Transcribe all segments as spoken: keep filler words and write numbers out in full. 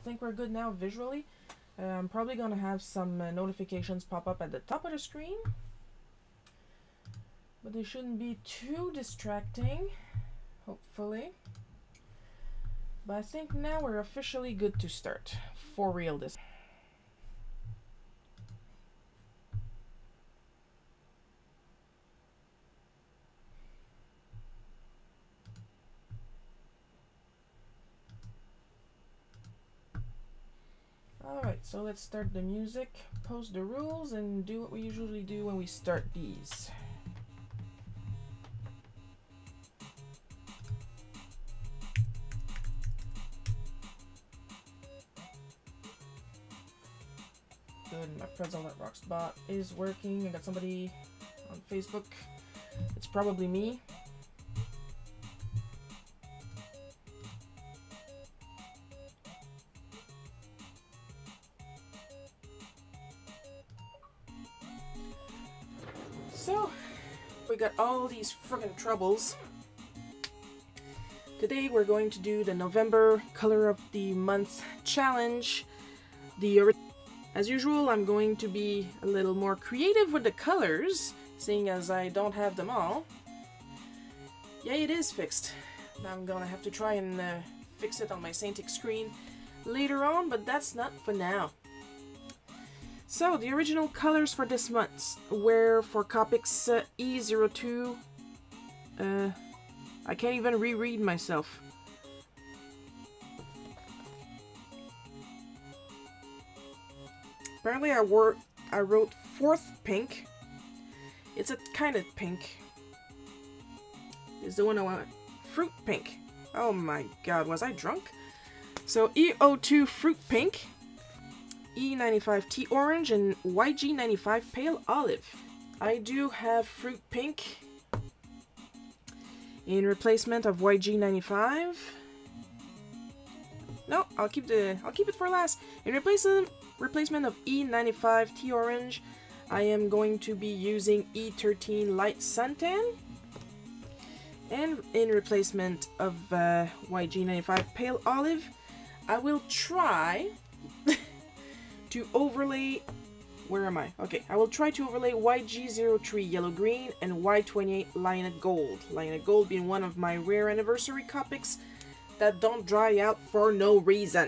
think we're good now visually. Uh, I'm probably gonna have some uh, notifications pop up at the top of the screen, but they shouldn't be too distracting, hopefully. But I think now we're officially good to start, for real this. Alright, so let's start the music, post the rules, and do what we usually do when we start these. Good, my Pretzel That Rocks bot is working. I got somebody on Facebook. It's probably me. So, we got all these friggin' troubles. Today we're going to do the November Color of the Month challenge. The As usual, I'm going to be a little more creative with the colors, seeing as I don't have them all. Yeah, it is fixed. Now I'm gonna have to try and uh, fix it on my Saintiq screen later on, but that's not for now. So, the original colors for this month were for Copics uh, E zero two. Uh, I can't even reread myself. Apparently I, wore, I wrote fourth pink. It's a kind of pink. Is the one I want. Fruit pink. Oh my god, was I drunk? So E zero two Fruit Pink, E ninety-five Tea Orange, and Y G ninety-five Pale Olive. I do have Fruit Pink in replacement of Y G ninety-five. No, I'll keep the I'll keep it for last. In replacement replacement of E ninety-five Tea Orange, I am going to be using E thirteen Light Suntan. And in replacement of uh, Y G ninety-five Pale Olive, I will try to overlay, where am I? Okay, I will try to overlay Y G zero three Yellow Green and Y twenty-eight Lionett Gold. Lionett Gold being one of my rare anniversary Copics that don't dry out for no reason.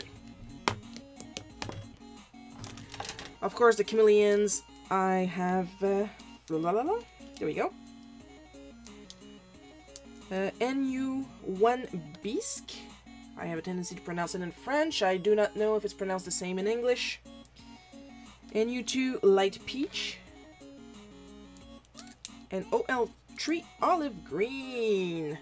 Of course, the chameleons, I have, uh, la la la, there we go. Uh, N U one Bisque. I have a tendency to pronounce it in French. I do not know if it's pronounced the same in English. N U two Light Peach. And O L three Olive Green.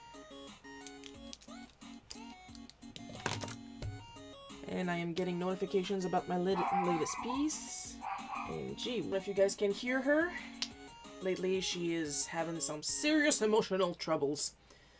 And I am getting notifications about my latest piece. And gee, if you guys can hear her, lately she is having some serious emotional troubles.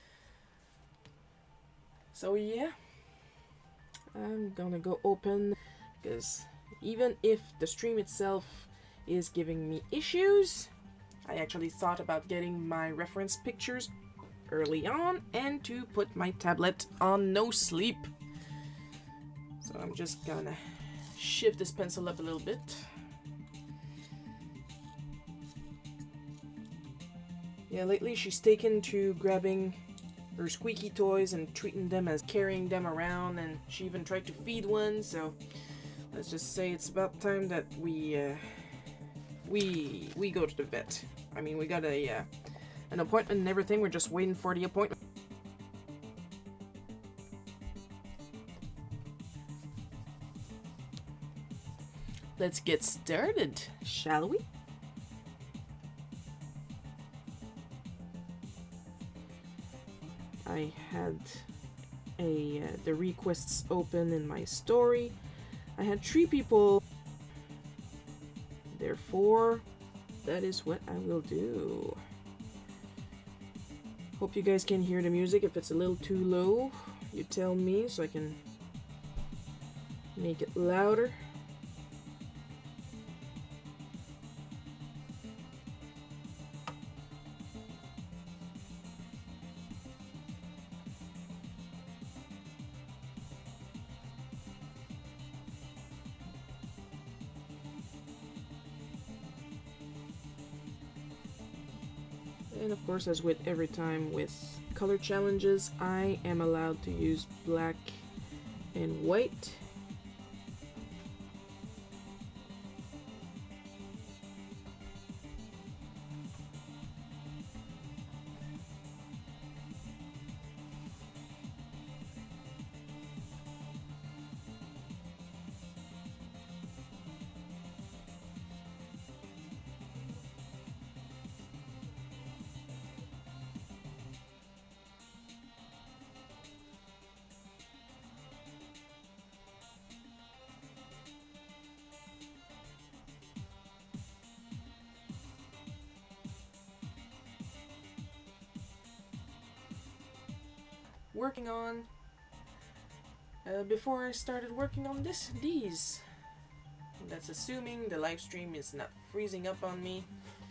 So yeah, I'm gonna go open, because even if the stream itself is giving me issues, I actually thought about getting my reference pictures early on and to put my tablet on no sleep. So I'm just gonna shift this pencil up a little bit. Yeah, lately she's taken to grabbing her squeaky toys and treating them as carrying them around, and she even tried to feed one, so let's just say it's about time that we uh, we we go to the vet. I mean, we got a uh, an appointment and everything, we're just waiting for the appointment. Let's get started, shall we? I had a uh, the requests open in my story. I had three people, therefore that is what I will do. Hope you guys can hear the music. If it's a little too low, you tell me so I can make it louder. And of course, as with every time with color challenges, I am allowed to use black and white. Working on uh, before I started working on this these. And that's assuming the live stream is not freezing up on me.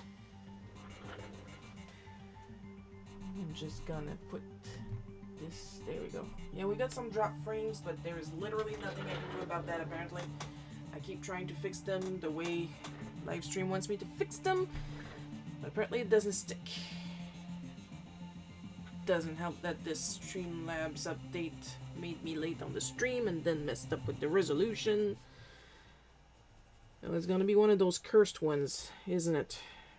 I'm just gonna put this, there we go. Yeah, we got some drop frames, but there is literally nothing I can do about that apparently. I keep trying to fix them the way live stream wants me to fix them, but apparently it doesn't stick. Doesn't help that this Streamlabs update made me late on the stream and then messed up with the resolution. Well, it's gonna be one of those cursed ones, isn't it?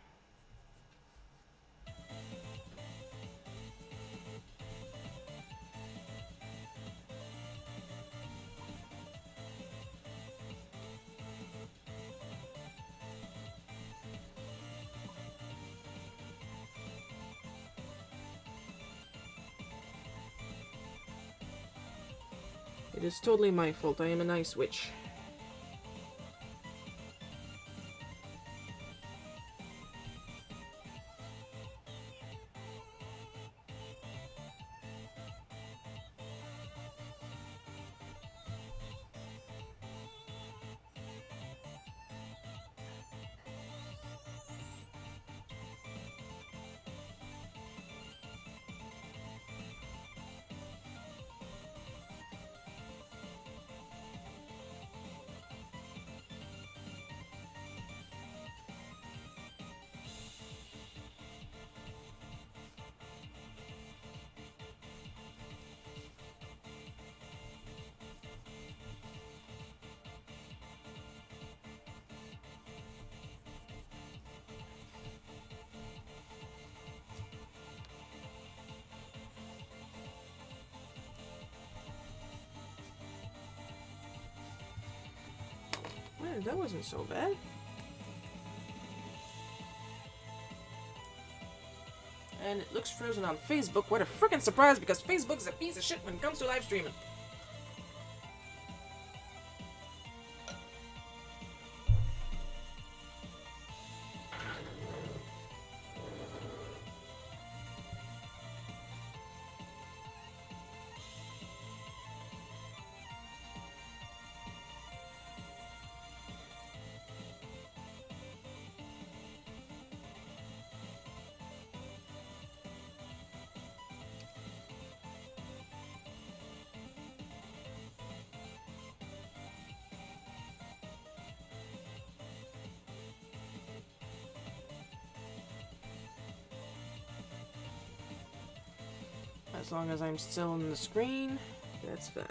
It is totally my fault. I am an ice witch. Well, that wasn't so bad. And it looks frozen on Facebook. What a freaking surprise, because Facebook is a piece of shit when it comes to live streaming. As long as I'm still on the screen, that's fine.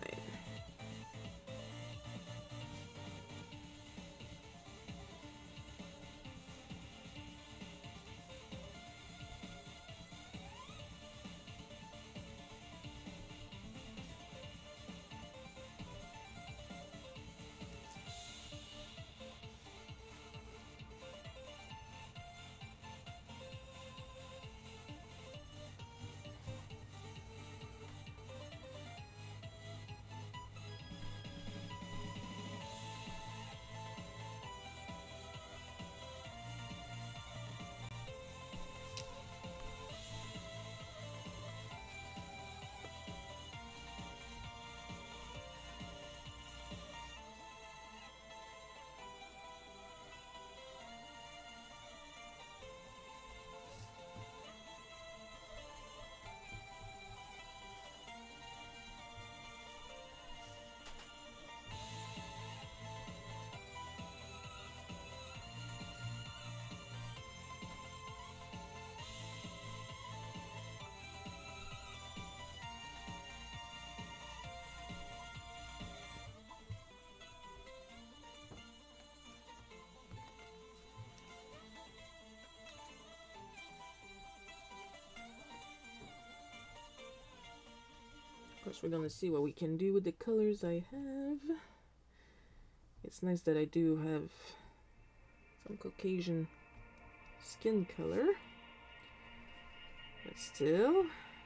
course, we're gonna see what we can do with the colors I have. It's nice that I do have some Caucasian skin color, but still.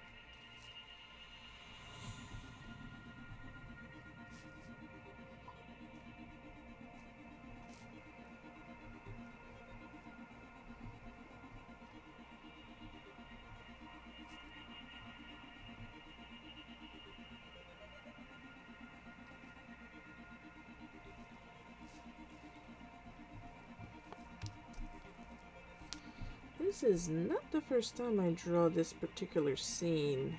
This is not the first time I draw this particular scene.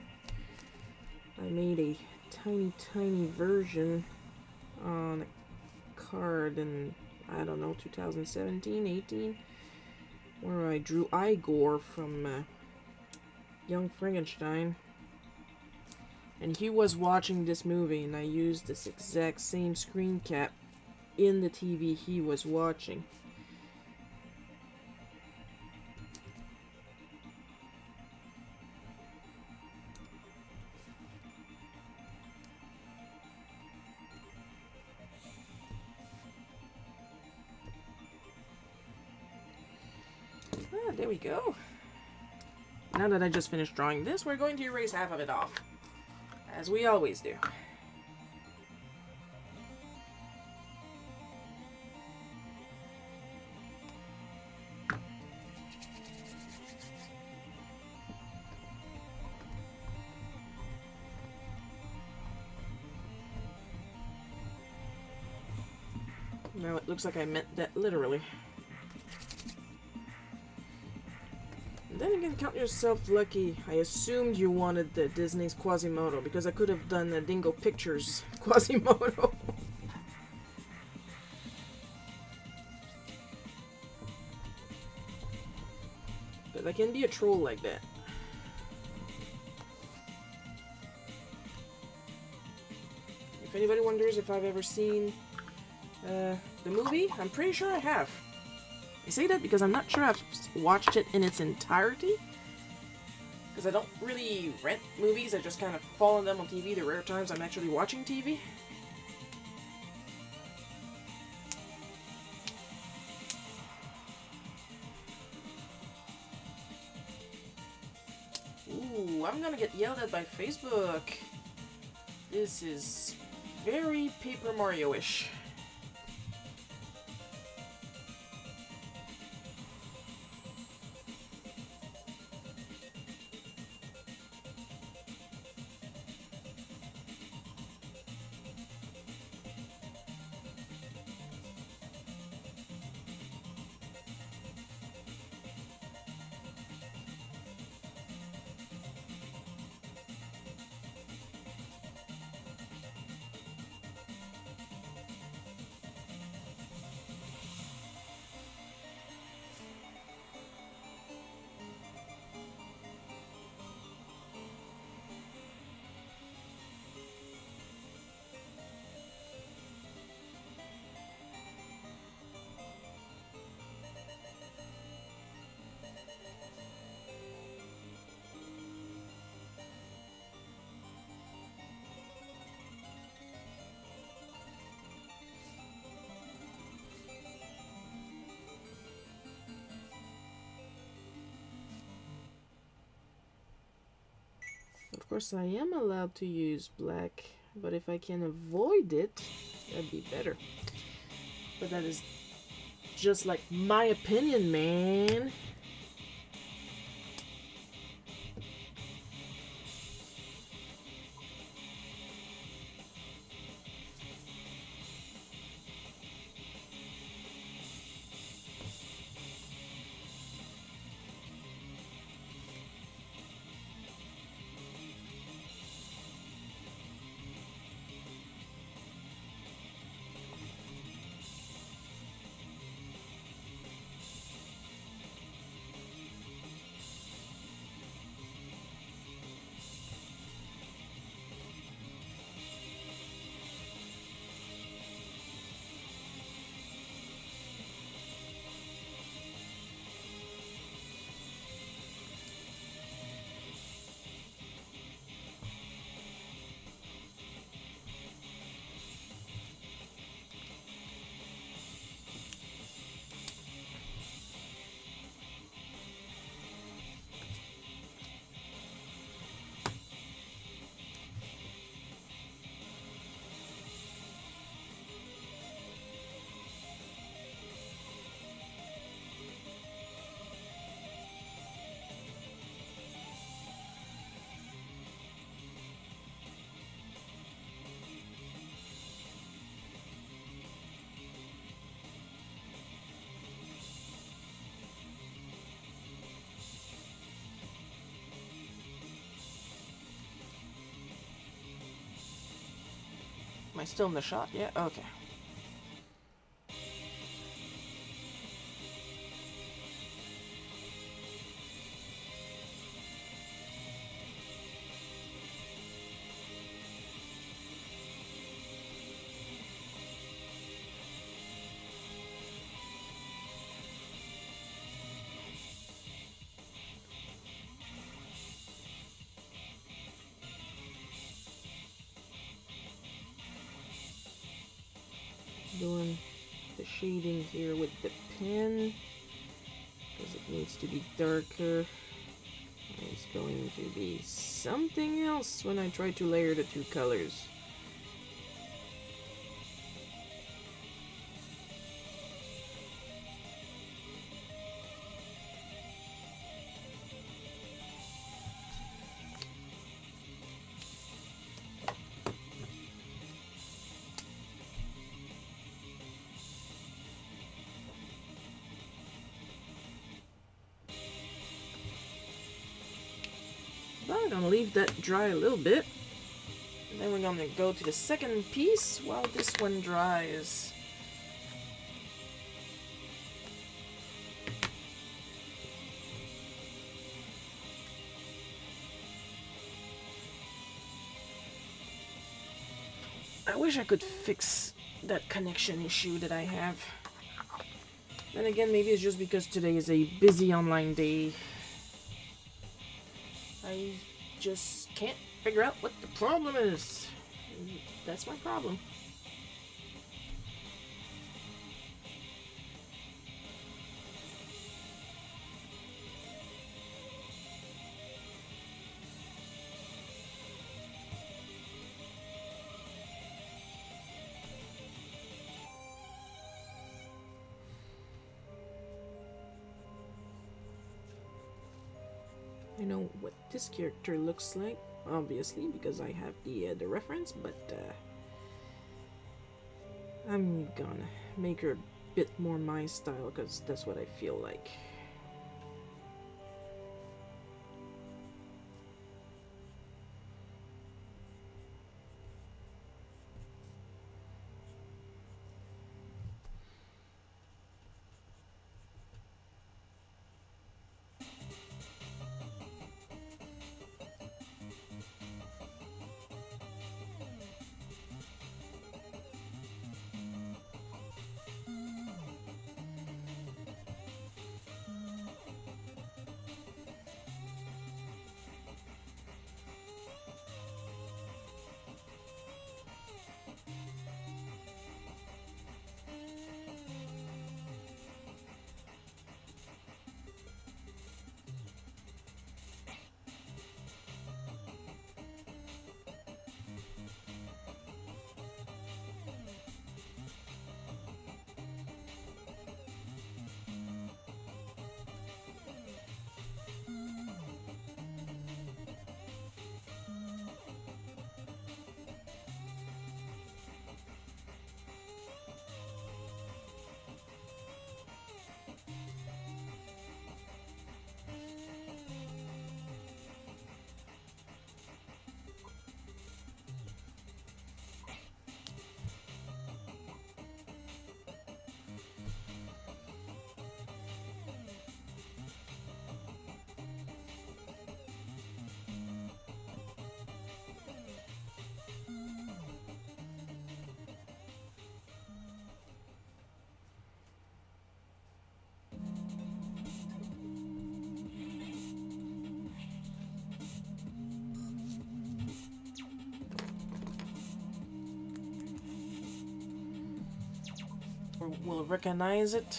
I made a tiny, tiny version on a card in, I don't know, two thousand seventeen, eighteen, where I drew Igor from uh, Young Frankenstein. And he was watching this movie, and I used this exact same screen cap in the T V he was watching. Ah, there we go. Now that I just finished drawing this, we're going to erase half of it off, as we always do. Now it looks like I meant that literally. And then again, count yourself lucky. I assumed you wanted the Disney's Quasimodo, because I could have done the Dingo Pictures Quasimodo. But I can be a troll like that. If anybody wonders if I've ever seen uh, the movie, I'm pretty sure I have. I say that because I'm not sure I've watched it in its entirety. Because I don't really rent movies, I just kind of follow them on T V the rare times I'm actually watching T V. Ooh, I'm gonna get yelled at by Facebook. This is very Paper Mario-ish. Of course, I am allowed to use black, but if I can avoid it, that'd be better. But that is just like my opinion, man. Am I still in the shot? Yeah, okay. Doing the shading here with the pen because it needs to be darker. It's going to be something else when I try to layer the two colors. I'm gonna leave that dry a little bit. And then we're gonna go to the second piece while this one dries. I wish I could fix that connection issue that I have. Then again, maybe it's just because today is a busy online day. I just can't figure out what the problem is. That's my problem. I know what this character looks like, obviously, because I have the uh, the reference, but uh, I'm gonna make her a bit more my style, because that's what I feel like. Will recognize it.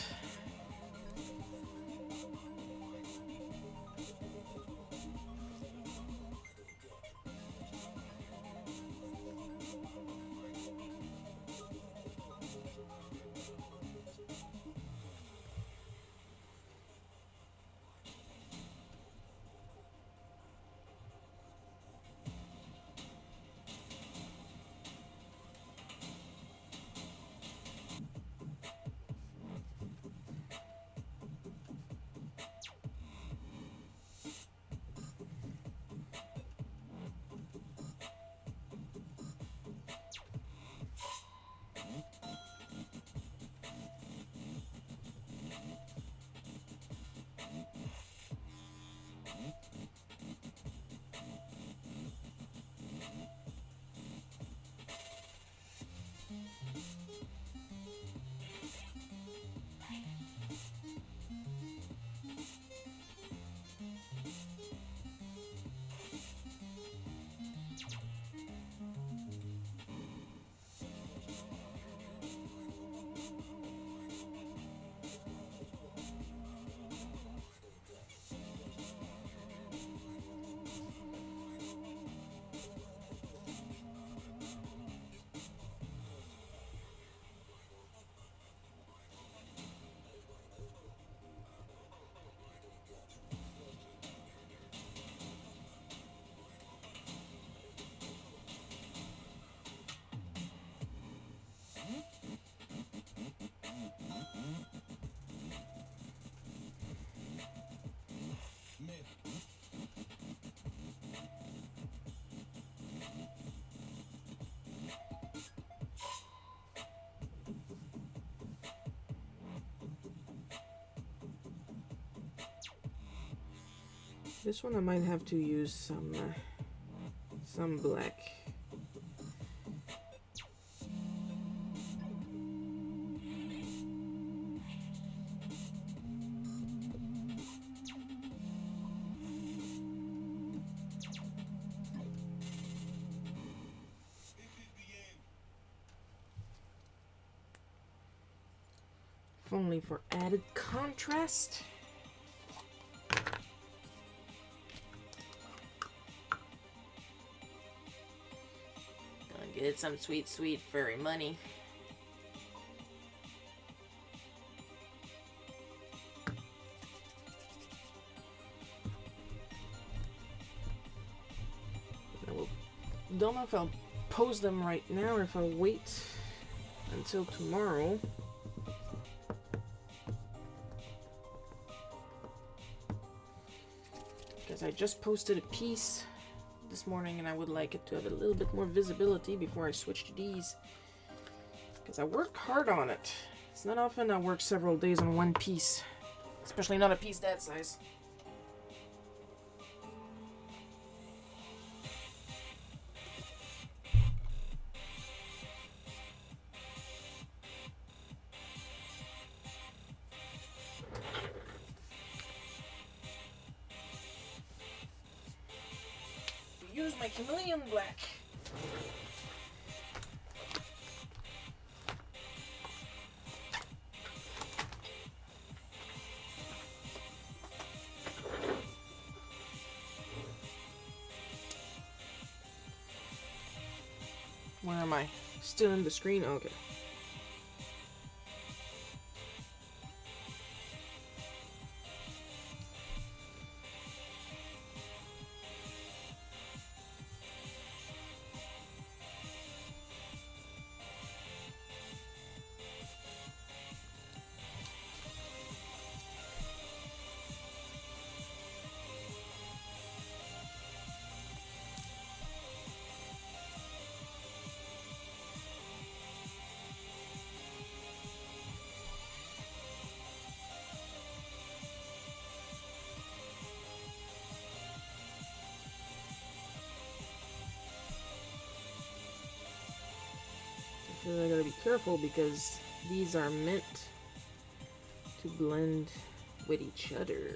This one I might have to use some uh, some black. If only for added contrast. Get some sweet, sweet furry money. I will, don't know if I'll pose them right now or if I'll wait until tomorrow. Because I just posted a piece this morning and I would like it to have a little bit more visibility before I switch to these, because I worked hard on it. It's not often I work several days on one piece, especially not a piece that size. Use my chameleon black. Where am I? Still in the screen? Okay. I gotta be careful because these are meant to blend with each other.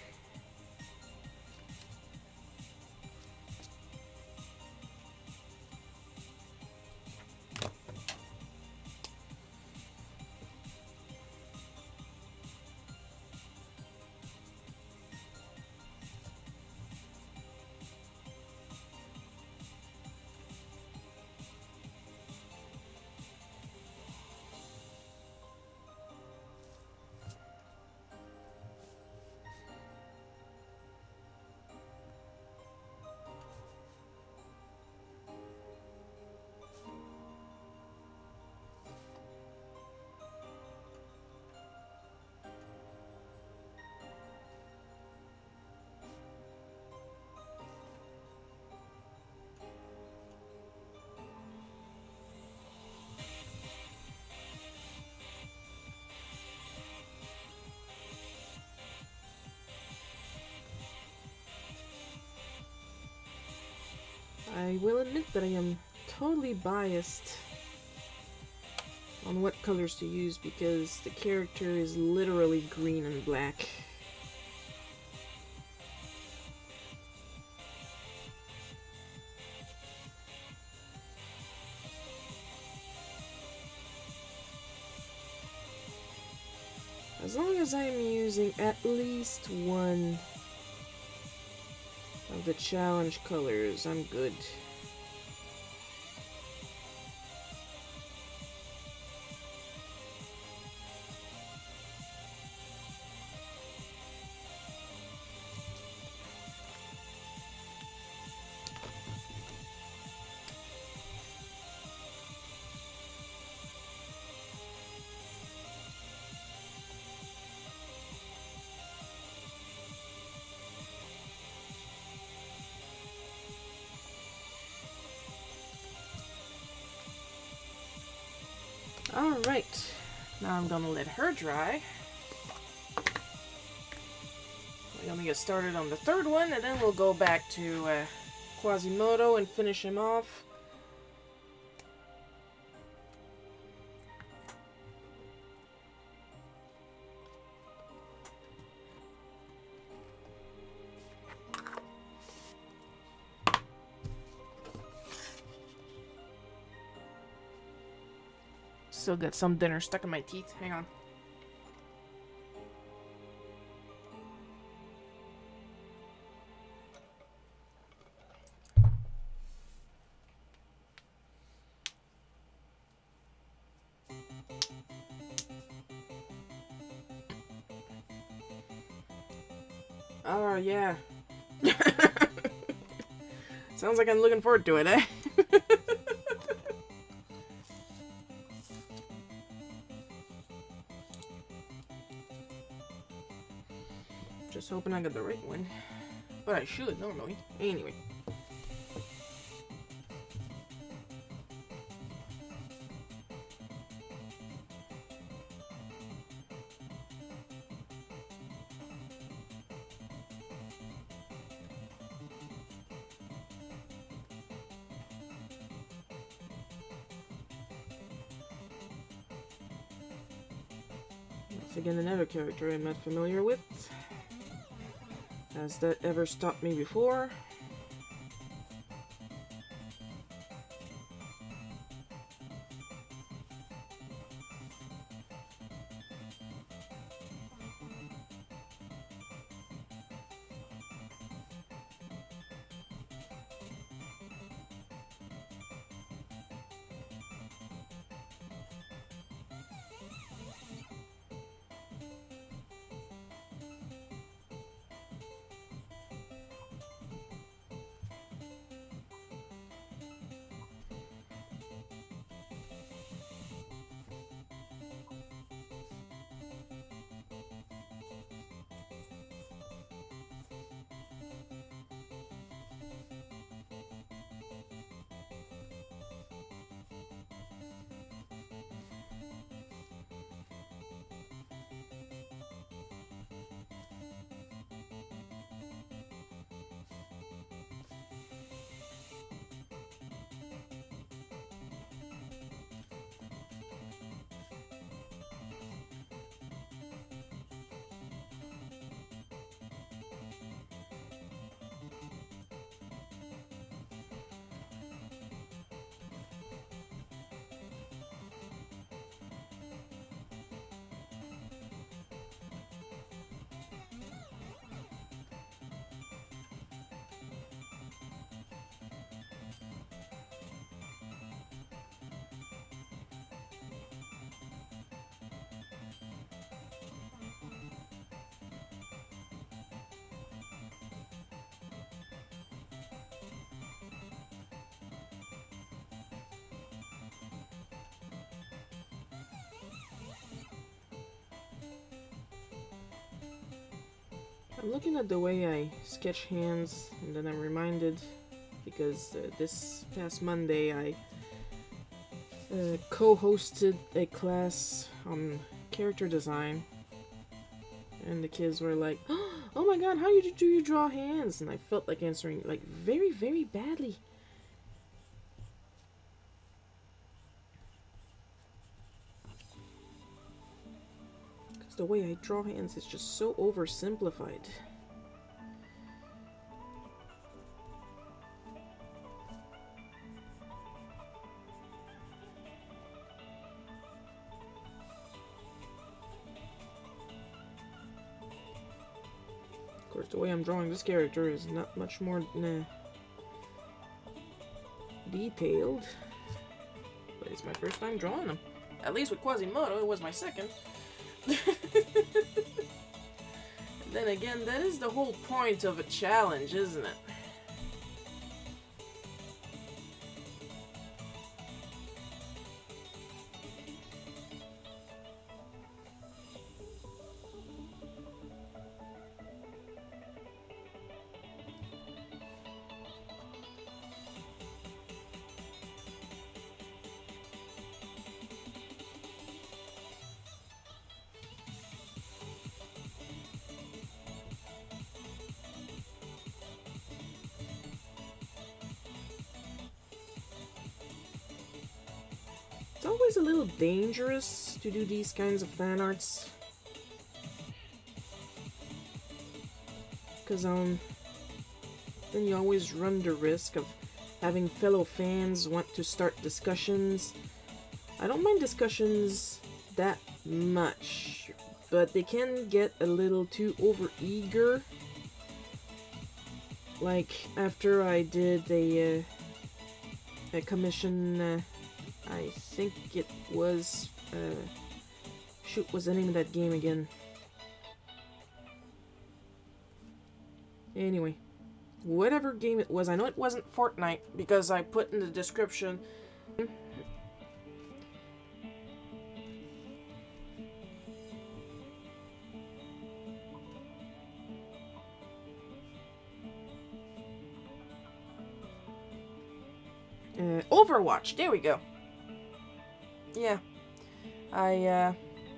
I will admit that I am totally biased on what colors to use because the character is literally green and black. As long as I am using at least one of the challenge colors, I'm good. Alright, now I'm gonna let her dry. I Gonna get started on the third one, and then we'll go back to uh, Quasimodo and finish him off. Still got some dinner stuck in my teeth. Hang on. Oh, yeah. Sounds like I'm looking forward to it, eh? Just hoping I got the right one. But I should, normally. Anyway. Once again, another character I'm not familiar with. Has that ever stopped me before? I'm looking at the way I sketch hands, and then I'm reminded, because uh, this past Monday I uh, co-hosted a class on character design, and the kids were like, "Oh my god, how do you draw hands?" And I felt like answering like very, very badly. The way I draw hands is just so oversimplified. Of course, the way I'm drawing this character is not much more nah, detailed, but it's my first time drawing him. At least with Quasimodo, it was my second. Then again, that is the whole point of a challenge, isn't it? always a little dangerous to do these kinds of fan arts. Because, um, then you always run the risk of having fellow fans want to start discussions. I don't mind discussions that much, but they can get a little too over-eager. Like, after I did a, uh, a commission, uh, I think it was, uh, shoot, what's the name of that game again? Anyway, whatever game it was, I know it wasn't Fortnite, because I put in the description. Uh, Overwatch, there we go. Yeah, I, uh,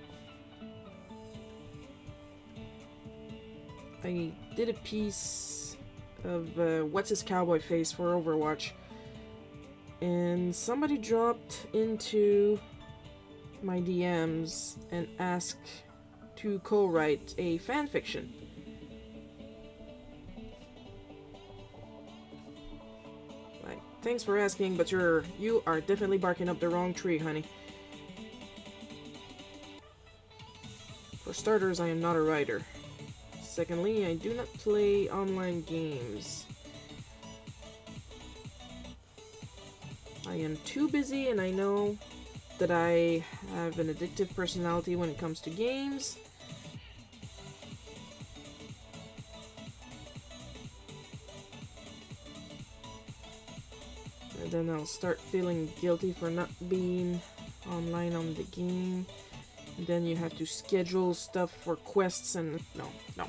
I did a piece of, uh, what's his cowboy face for Overwatch, and somebody dropped into my D Ms and asked to co-write a fanfiction. Thanks for asking, but you're you are definitely barking up the wrong tree, honey. For starters, I am not a writer. Secondly, I do not play online games. I am too busy, and I know that I have an addictive personality when it comes to games. Then I'll start feeling guilty for not being online on the game. And then you have to schedule stuff for quests and no, no.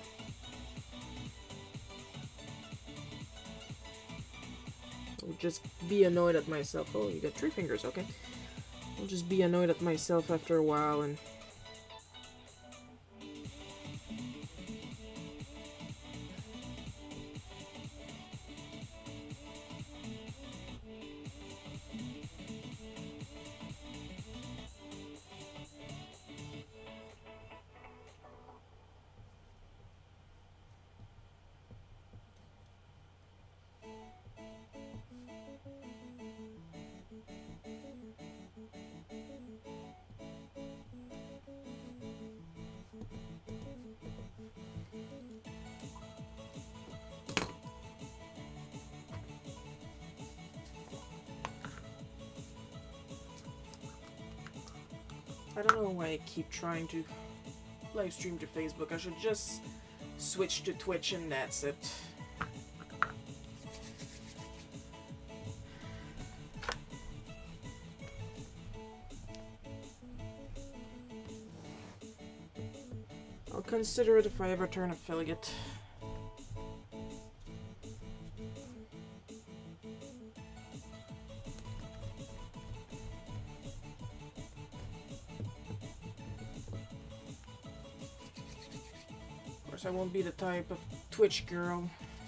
I'll just be annoyed at myself. Oh, you got three fingers, okay. I'll just be annoyed at myself after a while and I don't know why I keep trying to live stream to Facebook. I should just switch to Twitch and that's it. I'll consider it if I ever turn affiliate. I won't be the type of Twitch girl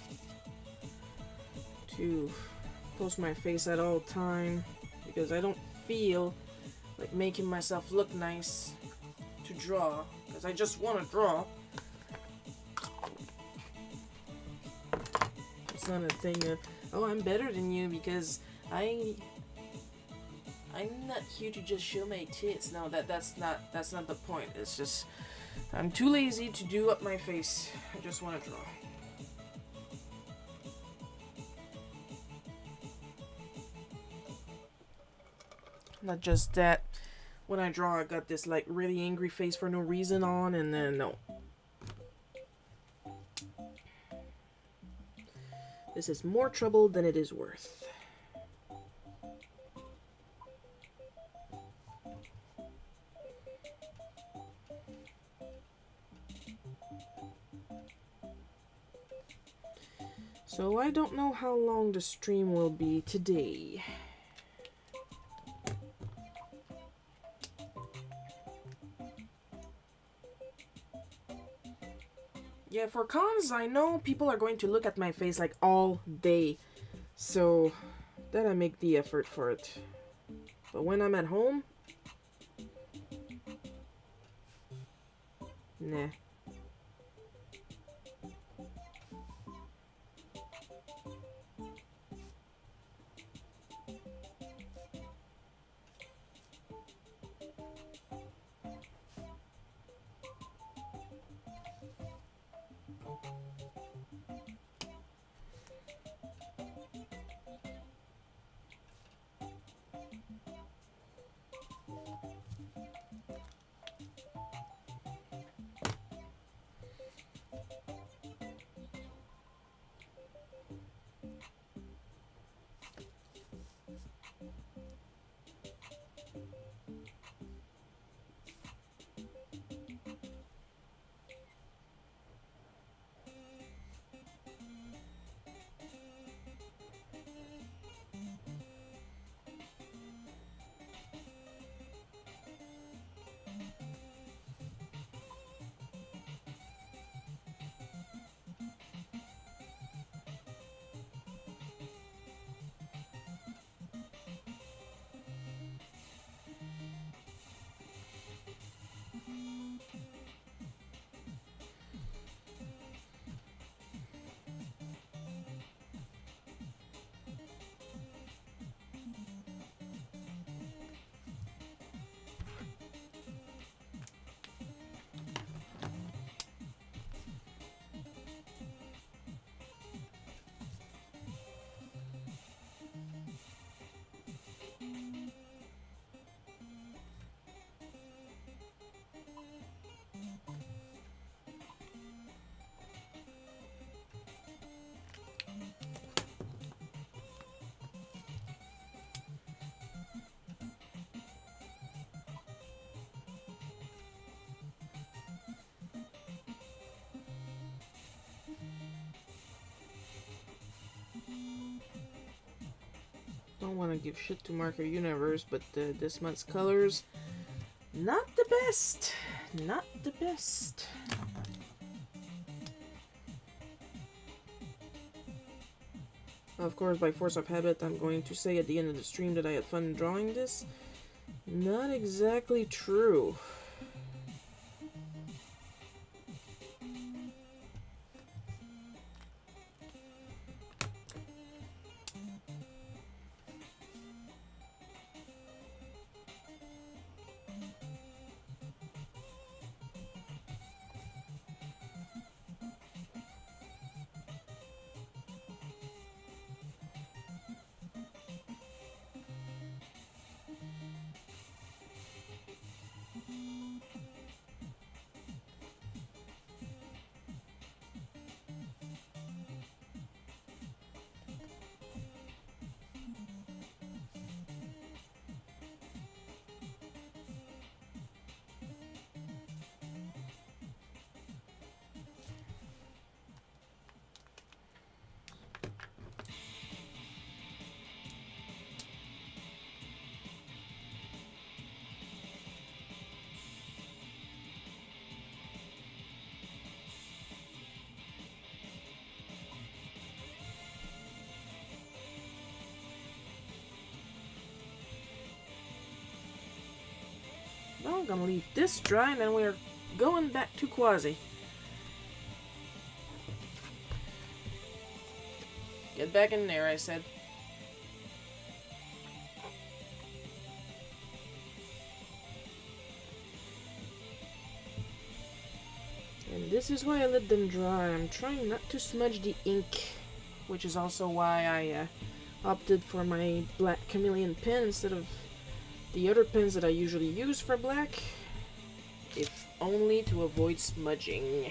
to post my face at all time because I don't feel like making myself look nice to draw because I just want to draw. It's not a thing of, oh, I'm better than you because I I'm not here to just show my tits. No, that that's not that's not the point. It's just I'm too lazy to do up my face. I just want to draw. Not just that, when I draw I got this like really angry face for no reason on, and then no. This is more trouble than it is worth. So I don't know how long the stream will be today. Yeah, for cons, I know people are going to look at my face like all day. So, then I make the effort for it. But when I'm at home, Nah. Don't want to give shit to Marker Universe, but uh, this month's colors, not the best. Not the best. Of course, by force of habit, I'm going to say at the end of the stream that I had fun drawing this. Not exactly true. Well, I'm gonna leave this dry and then we're going back to Quasi. Get back in there, I said. And this is why I let them dry. I'm trying not to smudge the ink, which is also why I uh, opted for my black chameleon pen instead of the other pens that I usually use for black, if only to avoid smudging.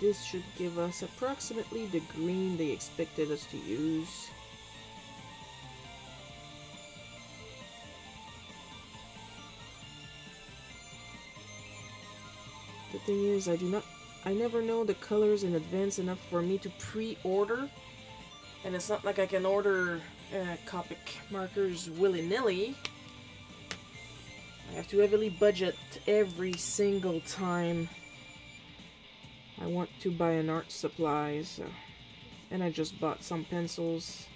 this should give us approximately the green they expected us to use. The thing is, I do not, I never know the colors in advance enough for me to pre-order. And it's not like I can order uh, Copic markers willy-nilly. I have to heavily budget every single time I want to buy an art supply. So. And I just bought some pencils.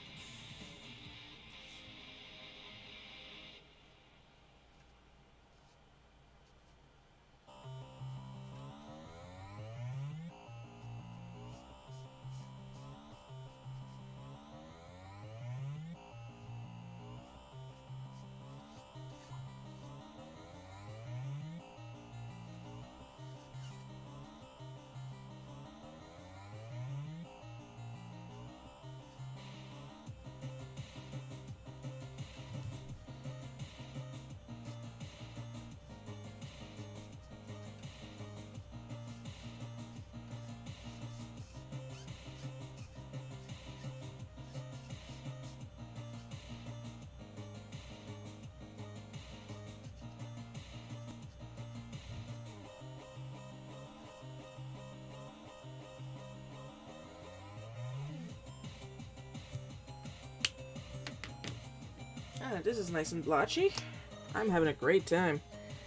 Ah, this is nice and blotchy. I'm having a great time.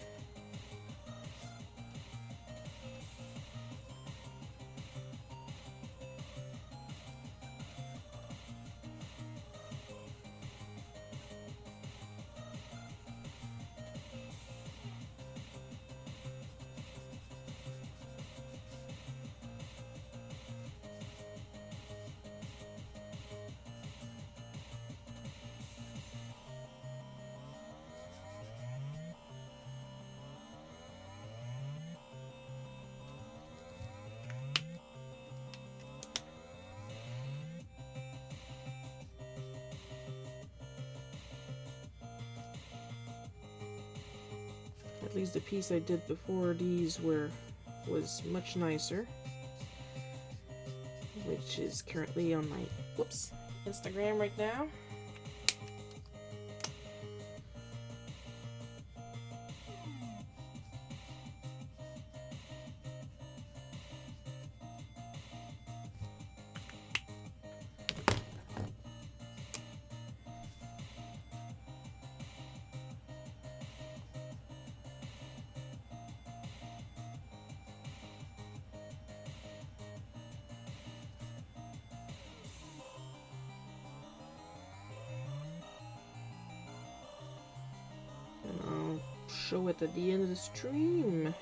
At least the piece I did before these were was much nicer, which is currently on my whoops Instagram right now. Show it at the end of the stream.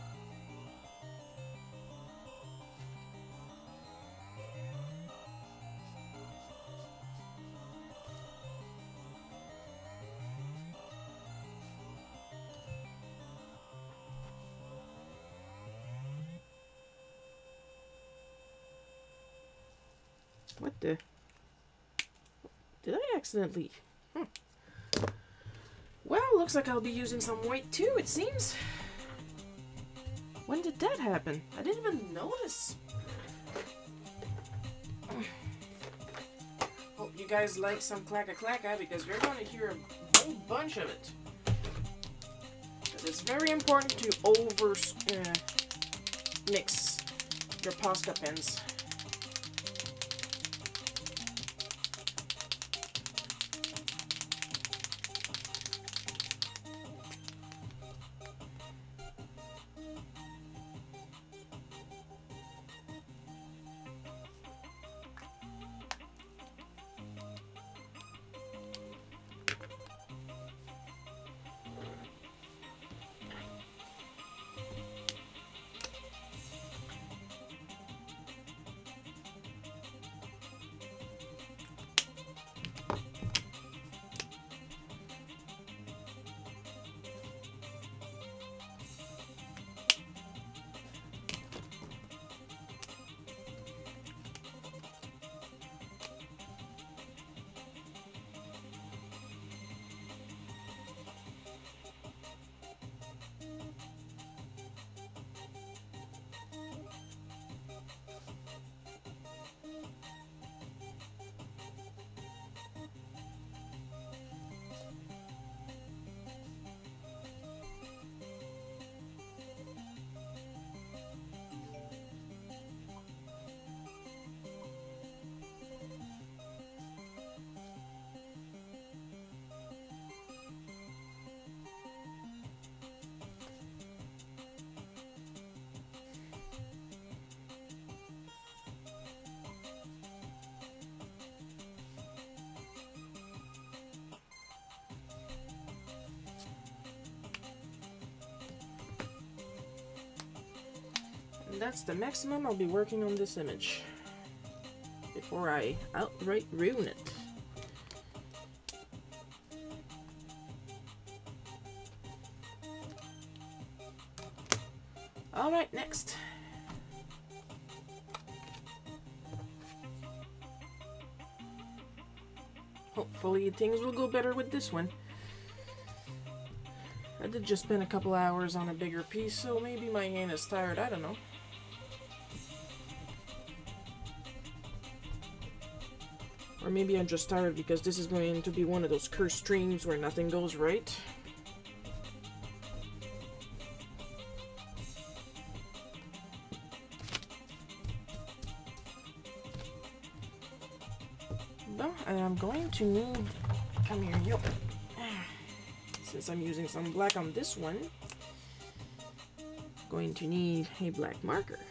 What the? Did I accidentally? Hmm. Well, looks like I'll be using some white too, it seems. When did that happen? I didn't even notice. Hope you guys like some Clacka Clacka because you're going to hear a whole bunch of it. Because it's very important to over uh, mix your Posca pens. that's the maximum I'll be working on this image before I outright ruin it. Alright, next. Hopefully things will go better with this one. I did just spend a couple hours on a bigger piece, so maybe my hand is tired, I don't know. Or maybe I'm just tired because this is going to be one of those cursed streams where nothing goes right. Well, I'm going to need... Come here, yo. Since I'm using some black on this one, going to need a black marker.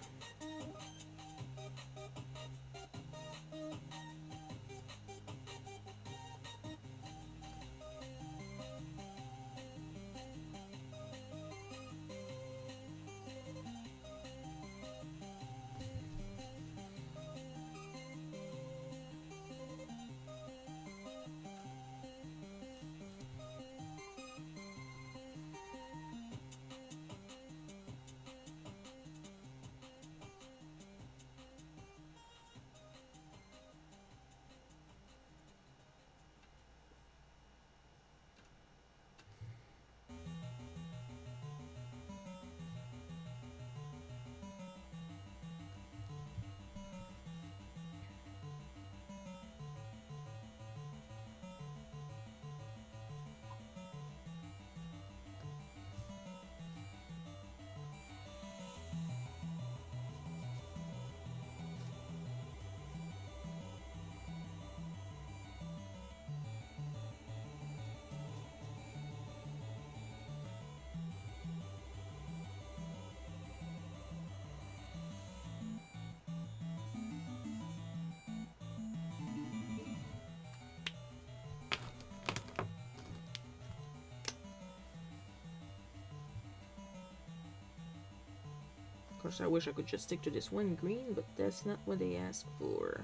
Of course, I wish I could just stick to this one green, but that's not what they asked for.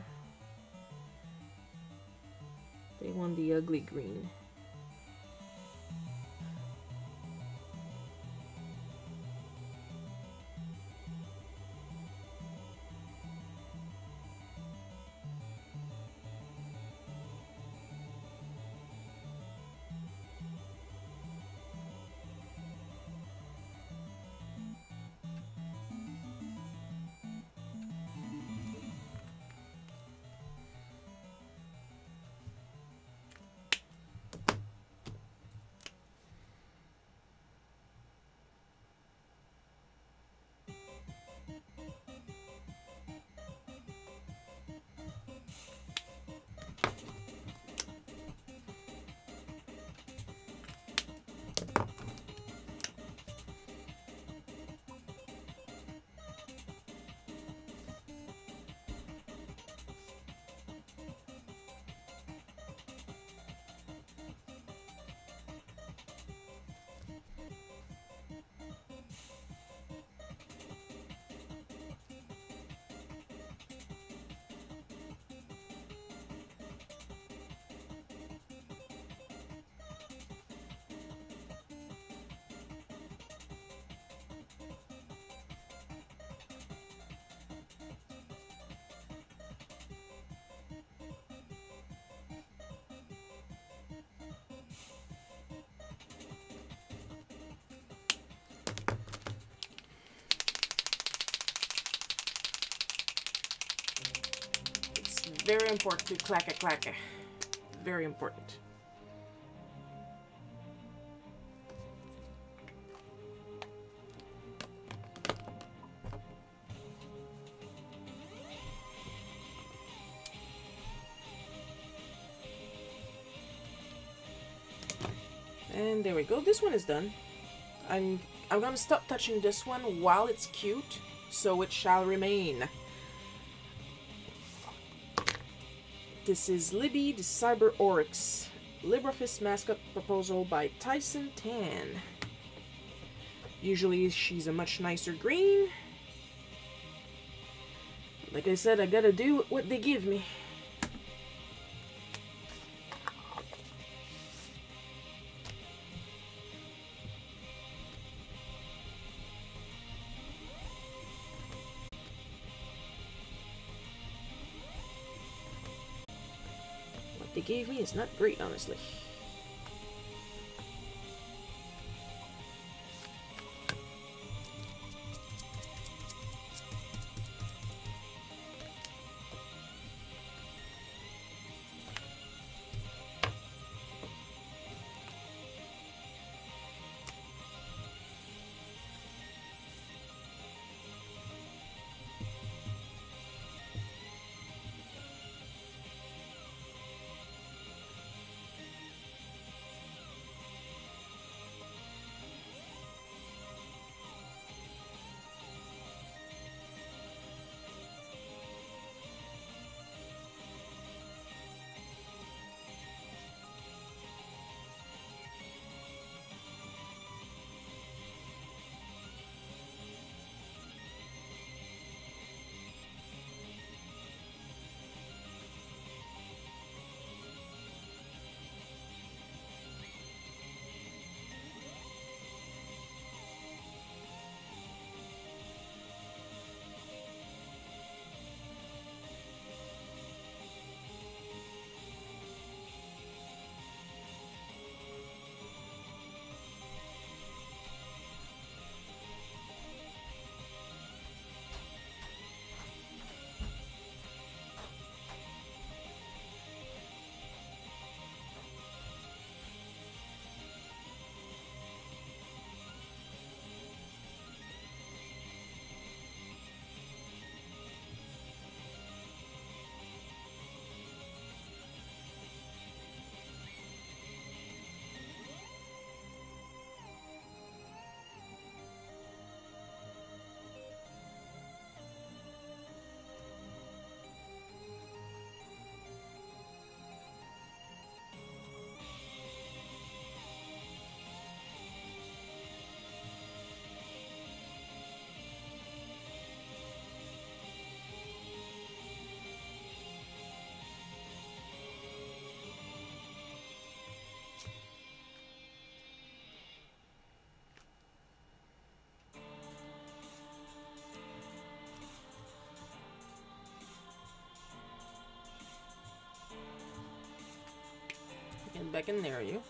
They want the ugly green. Very important to clacka clacka. Very important. And there we go. This one is done. I'm I'm gonna stop touching this one while it's cute, so it shall remain. This is Libby, the Cyber Oryx, LibreOffice mascot proposal by Tyson Tan. Usually she's a much nicer green, Like I said, I gotta do what they give me. What they gave me is not great, honestly. Get back in there, you.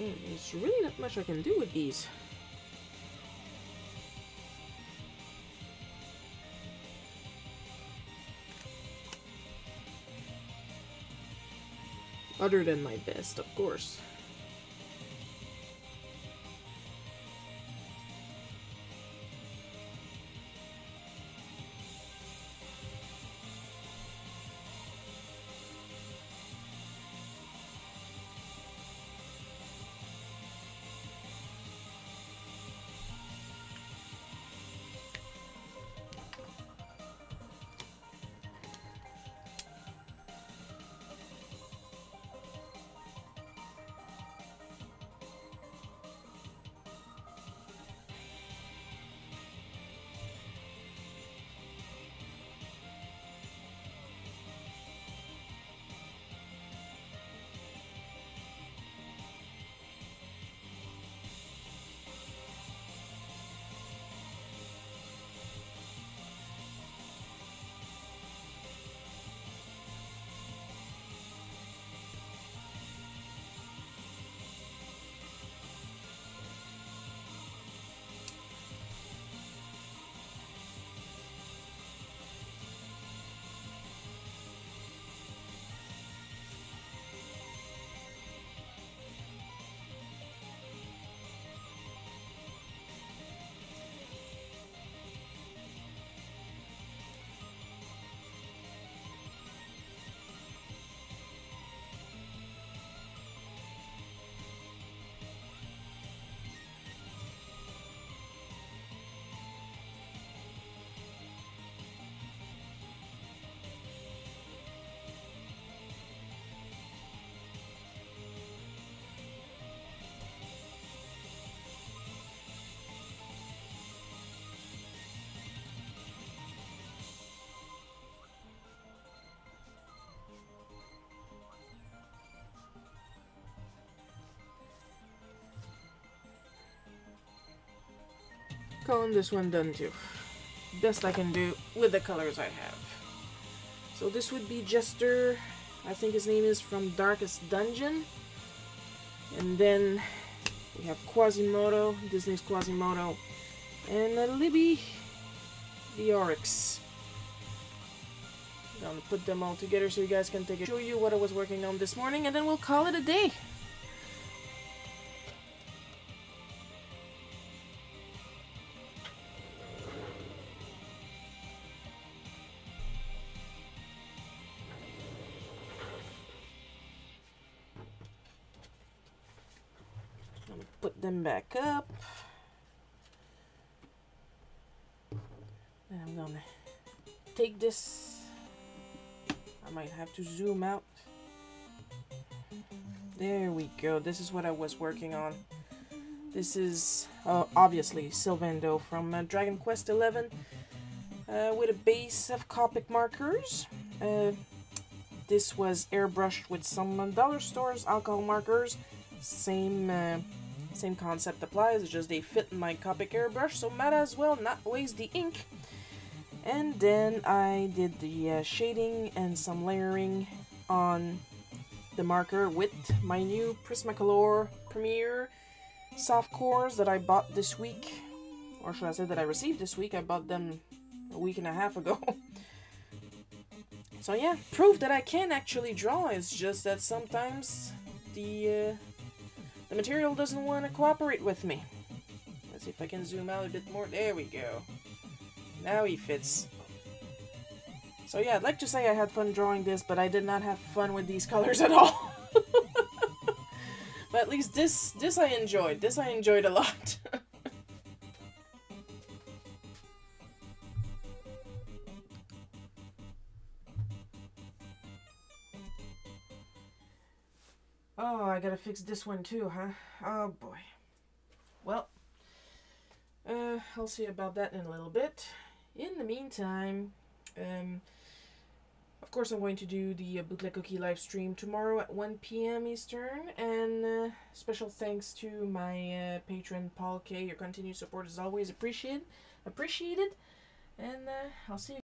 Man, there's really not much I can do with these. Other than my best, of course. Calling this one done too. Best I can do with the colors I have. So this would be Jester. I think his name is from Darkest Dungeon. And then we have Quasimodo, Disney's Quasimodo, and uh, Libby the Oryx. I'm gonna put them all together so you guys can take a show you what I was working on this morning, and then we'll call it a day. Put them back up. And I'm gonna take this. I might have to zoom out. There we go. This is what I was working on. This is uh, obviously Sylvando from uh, Dragon Quest eleven uh, with a base of Copic markers. Uh, this was airbrushed with some uh, dollar stores alcohol markers. Same. Uh, Same concept applies, it's just they fit in my Copic airbrush, so might as well not waste the ink. And then I did the uh, shading and some layering on the marker with my new Prismacolor Premier soft cores that I bought this week. Or should I say that I received this week? I bought them a week and a half ago. So yeah, proof that I can actually draw. It's just that sometimes the... Uh, The material doesn't want to cooperate with me. Let's see if I can zoom out a bit more. There we go. Now he fits. So yeah, I'd like to say I had fun drawing this, but I did not have fun with these colors at all. But at least this, this I enjoyed. This I enjoyed a lot. Oh, I gotta fix this one too, huh? Oh boy. Well, uh, I'll see about that in a little bit. In the meantime, um, of course I'm going to do the uh, Bootleg Cookie live stream tomorrow at one P M Eastern, and uh, special thanks to my uh, patron Paul K. Your continued support is always appreciated, appreciated, and uh, I'll see you